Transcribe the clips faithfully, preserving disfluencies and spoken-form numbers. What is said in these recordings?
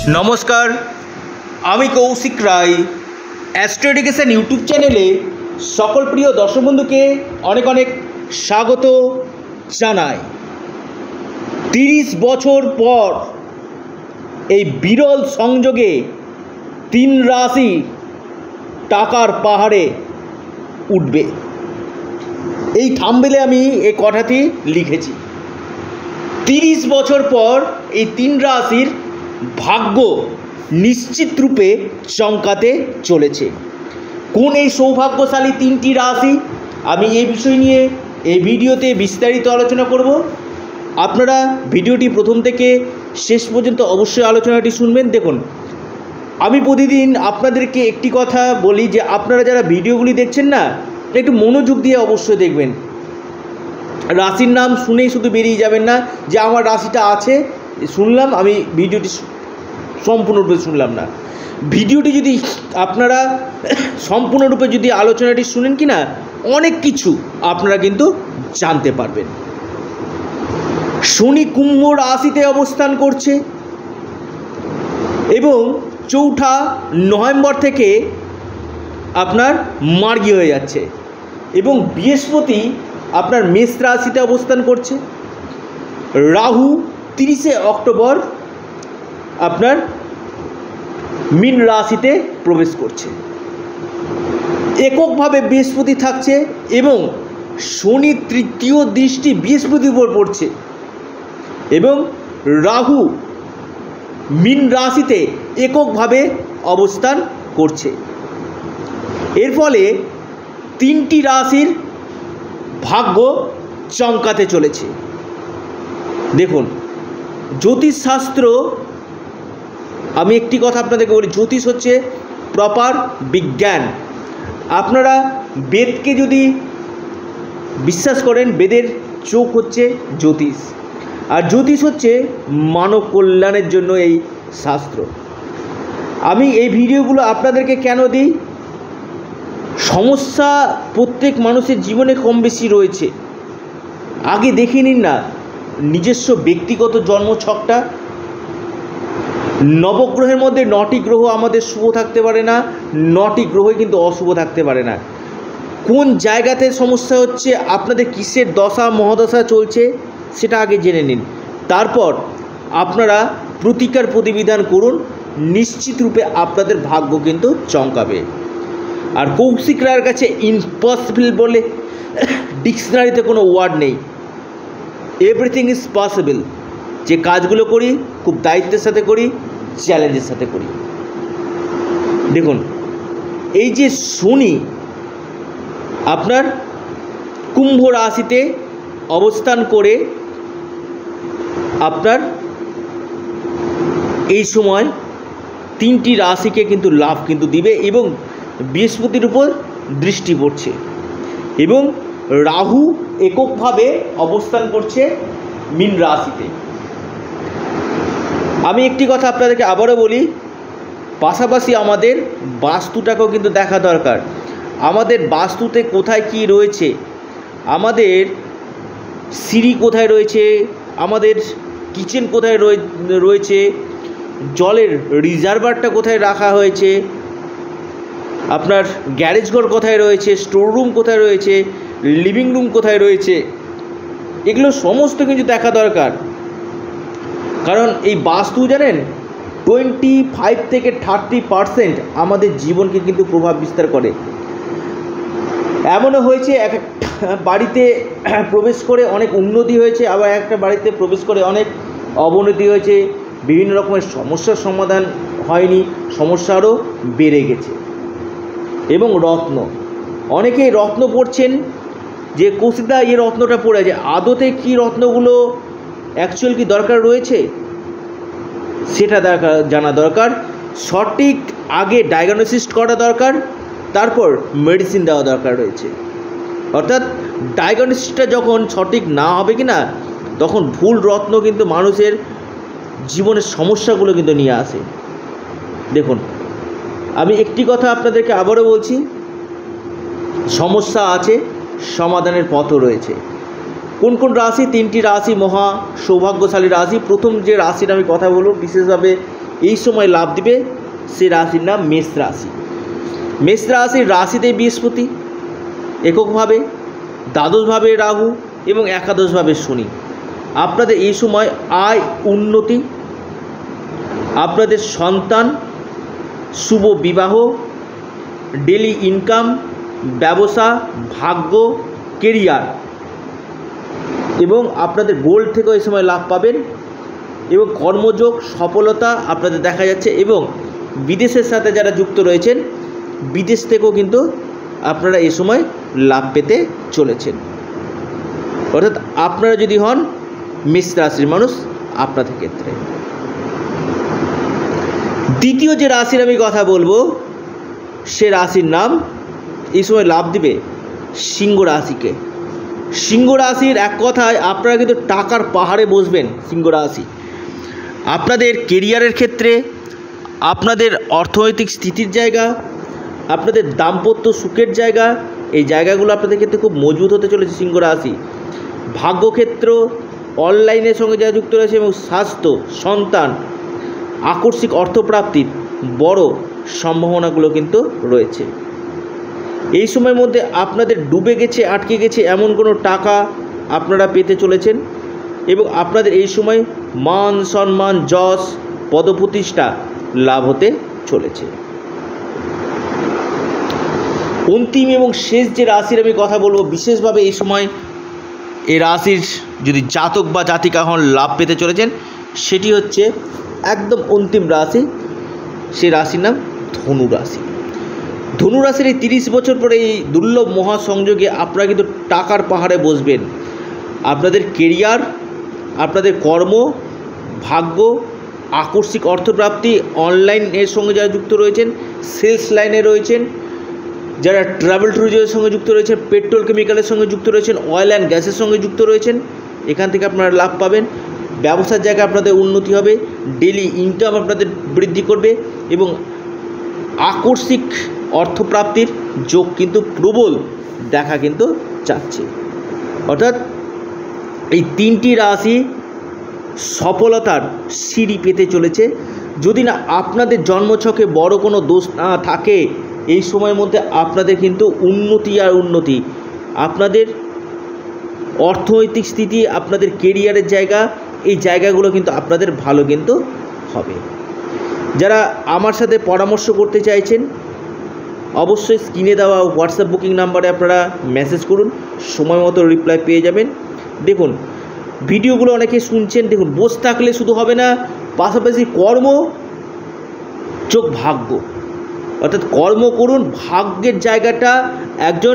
নমস্কার, আমি Koushik Roy. Astro education YouTube চ্যানেলে সকল প্রিয় দর্শক বন্ধুকে অনেক অনেক স্বাগত জানাই। তিরিশ বছর পর এই বিরল সংযোগে তিন রাশি টাকার পাহাড়ে উঠবে, এই থাম্বনেলে আমি এই কথাটি লিখেছি। তিরিশ বছর পর এই তিন রাশির ভাগ্য নিশ্চিত রূপে চমকাতে চলেছে। কোন এই সৌভাগ্যশালী তিনটি রাশি, আমি এই বিষয় নিয়ে এই ভিডিওতে বিস্তারিত আলোচনা করব। আপনারা ভিডিওটি প্রথম থেকে শেষ পর্যন্ত অবশ্যই আলোচনাটি শুনবেন। দেখুন, আমি প্রতিদিন আপনাদেরকে একটি কথা বলি যে আপনারা যারা ভিডিওগুলি দেখছেন না, একটু মনোযোগ দিয়ে অবশ্যই দেখবেন। রাশির নাম শুনেই শুধু বেরিয়ে যাবেন না যে আমার রাশিটা আছে, শুনলাম, আমি ভিডিওটি সম্পূর্ণরূপে শুনলাম না। ভিডিওটি যদি আপনারা সম্পূর্ণরূপে যদি আলোচনাটি শুনেন কি না, অনেক কিছু আপনারা কিন্তু জানতে পারবেন। শনি কুম্ভ রাশিতে অবস্থান করছে এবং চৌঠা নভেম্বর থেকে আপনার মার্গী হয়ে যাচ্ছে এবং বৃহস্পতি আপনার মেষ রাশিতে অবস্থান করছে। রাহু তিরিশে অক্টোবর আপনার মীন রাশিতে প্রবেশ করছে। এককভাবে বৃহস্পতি থাকছে এবং শনি তৃতীয় দৃষ্টি বৃহস্পতির উপর পড়ছে এবং রাহু মীন রাশিতে এককভাবে অবস্থান করছে। এর ফলে তিনটি রাশির ভাগ্য চমকাতে চলেছে। দেখুন, জ্যোতিষশাস্ত্র, আমি একটি কথা আপনাদেরকে বলি, জ্যোতিষ হচ্ছে প্রপার বিজ্ঞান। আপনারা বেদকে যদি বিশ্বাস করেন, বেদের চোখ হচ্ছে জ্যোতিষ, আর জ্যোতিষ হচ্ছে মানব কল্যাণের জন্য এই শাস্ত্র। আমি এই ভিডিওগুলো আপনাদেরকে কেন দিই? সমস্যা প্রত্যেক মানুষের জীবনে কম বেশি রয়েছে। আগে দেখে নিন না নিজস্ব ব্যক্তিগত জন্মছকটা। নবগ্রহের মধ্যে নটি গ্রহ আমাদের শুভ থাকতে পারে না, নটি গ্রহই কিন্তু অশুভ থাকতে পারে না। কোন জায়গাতে সমস্যা হচ্ছে, আপনাদের কিসের দশা মহাদশা চলছে, সেটা আগে জেনে নিন। তারপর আপনারা প্রতিকার প্রতিবিধান করুন, নিশ্চিত রূপে আপনাদের ভাগ্য কিন্তু চমকাবে। আর কৌশিক রায়ের কাছে ইম্পসিবল বলে ডিকশনারিতে কোনো ওয়ার্ড নেই। Everything is possible. যে কাজগুলো করি খুব দায়িত্বের সাথে করি, চ্যালেঞ্জের সাথে করি। দেখুন, এই যে শনি আপনার কুম্ভ রাশিতে অবস্থান করে আপনার এই সময় তিনটি রাশিকে কিন্তু লাভ কিন্তু দিবে এবং বৃহস্পতির উপর দৃষ্টি পড়ছে এবং রাহু এককভাবে অবস্থান করছে মীন রাশিতে। আমি একটি কথা আপনাদেরকে আবারও বলি, পাশাপাশি আমাদের বাস্তুটাকেও কিন্তু দেখা দরকার। আমাদের বাস্তুতে কোথায় কি রয়েছে, আমাদের সিঁড়ি কোথায় রয়েছে, আমাদের কিচেন কোথায় রয়েছে, জলের রিজার্ভারটা কোথায় রাখা হয়েছে, আপনার গ্যারেজ ঘর কোথায় রয়েছে, স্টোর রুম কোথায় রয়েছে, লিভিং রুম কোথায় রয়েছে, এগুলো সমস্ত কিছু দেখা দরকার। কারণ এই বাস্তু জানেন টোয়েন্টি ফাইভ থেকে থার্টি পারসেন্ট আমাদের জীবনকে কিন্তু প্রভাব বিস্তার করে। এমনও হয়েছে এক একটা বাড়িতে প্রবেশ করে অনেক উন্নতি হয়েছে, আবার একটা বাড়িতে প্রবেশ করে অনেক অবনতি হয়েছে, বিভিন্ন রকমের সমস্যার সমাধান হয়নি, সমস্যা আরও বেড়ে গেছে। এবং রত্ন, অনেকেই রত্ন পড়ছেন যে কৌশিকদা এই রত্নটা পড়ে আছে, আদতে কি রত্নগুলো অ্যাকচুয়াল কি দরকার রয়েছে সেটা দেখা জানা দরকার। সঠিক আগে ডায়াগনোসিস করা দরকার, তারপর মেডিসিন দেওয়া দরকার রয়েছে। অর্থাৎ ডায়াগনোসিসটা যখন সঠিক না হবে কি না, তখন ভুল রত্ন কিন্তু মানুষের জীবনের সমস্যাগুলো কিন্তু নিয়ে আসে। দেখুন, আমি একটি কথা আপনাদেরকে আবারও বলছি, সমস্যা আছে, সমাধানের পথও রয়েছে। কোন কোন রাশি? তিনটি রাশি মহা সৌভাগ্যশালী রাশি। প্রথম যে রাশির আমি কথা বলব, বিশেষভাবে এই সময় লাভ দিবে সে রাশির নাম মেষ রাশি। মেষ রাশির রাশিতে বৃহস্পতি এককভাবে, দ্বাদশভাবে রাহু এবং একাদশভাবে শনি। আপনাদের এই সময় আয় উন্নতি, আপনাদের সন্তান, শুভ বিবাহ, ডেলি ইনকাম, ব্যবসা, ভাগ্য, কেরিয়ার এবং আপনাদের গোল্ড থেকেও এই সময় লাভ পাবেন এবং কর্মযোগ সফলতা আপনাদের দেখা যাচ্ছে এবং বিদেশের সাথে যারা যুক্ত রয়েছেন বিদেশ থেকেও কিন্তু আপনারা এই সময় লাভ পেতে চলেছেন। অর্থাৎ আপনারা যদি হন মেষ রাশির মানুষ আপনাদের ক্ষেত্রে। দ্বিতীয় যে রাশির আমি কথা বলবো সে রাশির নাম এই সময় লাভ দিবে সিংহ রাশিকে। সিংহ রাশির এক কথায় আপনারা কিন্তু টাকার পাহাড়ে বসবেন। সিংহ রাশি আপনাদের কেরিয়ারের ক্ষেত্রে, আপনাদের অর্থনৈতিক স্থিতির জায়গা, আপনাদের দাম্পত্য সুখের জায়গা, এই জায়গাগুলো আপনাদের ক্ষেত্রে খুব মজবুত হতে চলেছে সিংহ রাশি। ভাগ্যক্ষেত্র, অনলাইনের সঙ্গে যারা যুক্ত রয়েছে এবং স্বাস্থ্য, সন্তান, আকস্মিক অর্থপ্রাপ্তির বড় সম্ভাবনাগুলো কিন্তু রয়েছে। এই সময়ের মধ্যে আপনাদের ডুবে গেছে, আটকে গেছে এমন কোনো টাকা আপনারা পেতে চলেছেন এবং আপনাদের এই সময় মান সম্মান, যশ, পদপ্রতিষ্ঠা লাভ হতে চলেছে। অন্তিম এবং শেষ যে রাশির আমি কথা বলবো বিশেষভাবে এই সময় এই রাশির যদি জাতক বা জাতিকা হন লাভ পেতে চলেছেন সেটি হচ্ছে একদম অন্তিম রাশি, সে রাশির নাম ধনু রাশি। ধনু রাশির এই তিরিশ বছর পরে এই দুর্লভ মহাসংযোগে আপনারা কিন্তু টাকার পাহাড়ে বসবেন। আপনাদের কেরিয়ার, আপনাদের কর্ম, ভাগ্য, আকস্মিক অর্থপ্রাপ্তি, অনলাইনের সঙ্গে যারা যুক্ত রয়েছেন, সেলস লাইনে রয়েছেন, যারা ট্রাভেল ট্যুরিজমের সঙ্গে যুক্ত রয়েছেন, পেট্রোল কেমিক্যালের সঙ্গে যুক্ত রয়েছেন, অয়েল অ্যান্ড গ্যাসের সঙ্গে যুক্ত রয়েছেন, এখান থেকে আপনারা লাভ পাবেন। ব্যবসার জায়গায় আপনাদের উন্নতি হবে, ডেলি ইনকাম আপনাদের বৃদ্ধি করবে এবং আকস্মিক অর্থপ্রাপ্তির যোগ কিন্তু প্রবল দেখা কিন্তু যাচ্ছে। অর্থাৎ এই তিনটি রাশি সফলতার সিঁড়ি পেতে চলেছে। যদি না আপনাদের জন্মছকে বড় কোনো দোষ না থাকে এই সময়ের মধ্যে আপনাদের কিন্তু উন্নতি আর উন্নতি, আপনাদের অর্থনৈতিক স্থিতি, আপনাদের কেরিয়ারের জায়গা, এই জায়গাগুলো কিন্তু আপনাদের ভালো কিন্তু হবে। যারা আমার সাথে পরামর্শ করতে চাইছেন অবশ্যই স্ক্রিনে দেওয়া হোয়াটসঅ্যাপ বুকিং নাম্বারে আপনারা মেসেজ করুন, সময় মতো রিপ্লাই পেয়ে যাবেন। দেখুন ভিডিওগুলো অনেকে শুনছেন, দেখুন বসে থাকলে শুধু হবে না, পাশাপাশি কর্ম চোখ ভাগ্য, অর্থাৎ কর্ম করুন। ভাগ্যের জায়গাটা একজন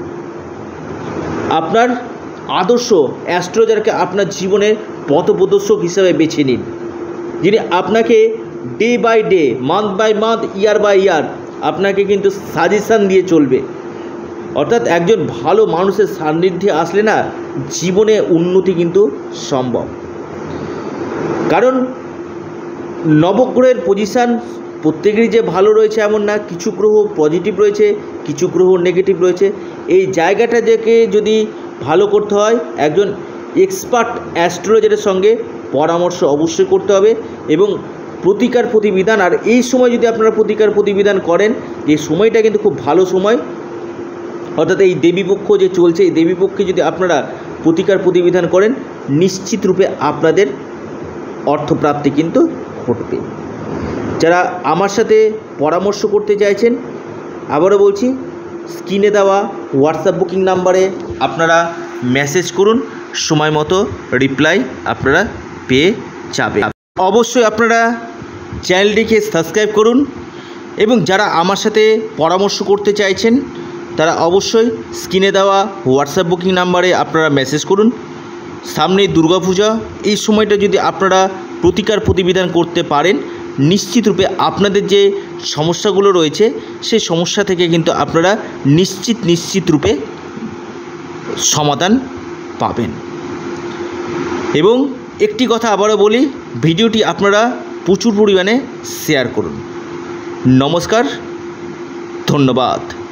আপনার আদর্শ অ্যাস্ট্রোলজারকে আপনার জীবনের পথপ্রদর্শক হিসেবে বেছে নিন, যিনি আপনাকে day by day, month by month, year by year আপনাকে কিন্তু সাজেশান দিয়ে চলবে। অর্থাৎ একজন ভালো মানুষের সান্নিধ্যে আসলে না জীবনে উন্নতি কিন্তু সম্ভব। কারণ নবগ্রহের পজিশান প্রত্যেকেরই যে ভালো রয়েছে এমন না, কিছু গ্রহ পজিটিভ রয়েছে, কিছু গ্রহ নেগেটিভ রয়েছে। এই জায়গাটা থেকে যদি ভালো করতে হয় একজন এক্সপার্ট অ্যাস্ট্রোলজারের সঙ্গে পরামর্শ অবশ্যই করতে হবে এবং প্রতিকার প্রতিবিধান, আর এই সময় যদি আপনারা প্রতিকার প্রতিবিধান করেন এই সময়টা কিন্তু খুব ভালো সময়। অর্থাৎ এই দেবীপক্ষ যে চলছে, এই দেবীপক্ষে যদি আপনারা প্রতিকার প্রতিবিধান করেন নিশ্চিত রূপে আপনাদের অর্থপ্রাপ্তি কিন্তু ঘটবে। যারা আমার সাথে পরামর্শ করতে চাইছেন আবারও বলছি স্ক্রিনে দেওয়া হোয়াটসঅ্যাপ বুকিং নাম্বারে আপনারা মেসেজ করুন, সময় মতো রিপ্লাই আপনারা পেয়ে যাবেন। অবশ্যই আপনারা চ্যানেলটিকে সাবস্ক্রাইব করুন এবং যারা আমার সাথে পরামর্শ করতে চাইছেন তারা অবশ্যই স্ক্রিনে দেওয়া হোয়াটসঅ্যাপ বুকিং নাম্বারে আপনারা মেসেজ করুন। সামনেই দুর্গাপূজা, এই সময়টা যদি আপনারা প্রতিকার প্রতিবিধান করতে পারেন নিশ্চিত রূপে আপনাদের যে সমস্যাগুলো রয়েছে সেই সমস্যা থেকে কিন্তু আপনারা নিশ্চিত নিশ্চিত রূপে সমাধান পাবেন। এবং একটি কথা আবারও বলি, ভিডিওটি আপনারা প্রচুর পরিমাণে শেয়ার করুন। নমস্কার, ধন্যবাদ।